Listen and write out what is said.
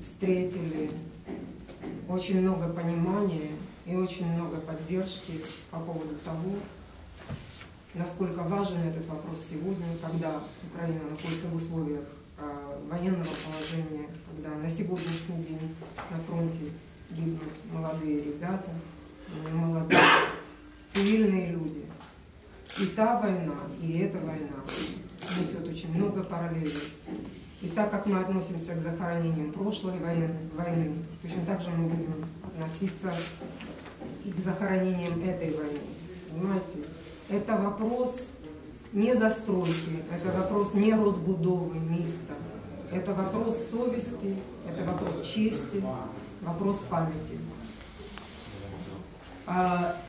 встретили очень много понимания и очень много поддержки по поводу того, насколько важен этот вопрос сегодня, когда Украина находится в условиях военного положения, когда на сегодняшний день на фронте гибнут молодые ребята, молодые цивильные люди. И та война, и эта война несет очень много параллелей. И так как мы относимся к захоронениям прошлой войны, точно так же мы будем относиться и к захоронениям этой войны. Понимаете? Это вопрос не застройки, это вопрос не розбудовы міста, это вопрос совести, это вопрос чести, вопрос памяти.